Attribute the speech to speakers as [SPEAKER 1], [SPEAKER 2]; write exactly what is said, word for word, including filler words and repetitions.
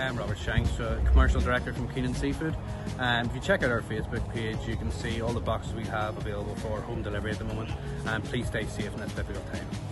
[SPEAKER 1] I'm Robert Shanks, uh, Commercial Director from Keenan Seafood. And if you check out our Facebook page, you can see all the boxes we have available for home delivery at the moment. And please stay safe in this difficult time.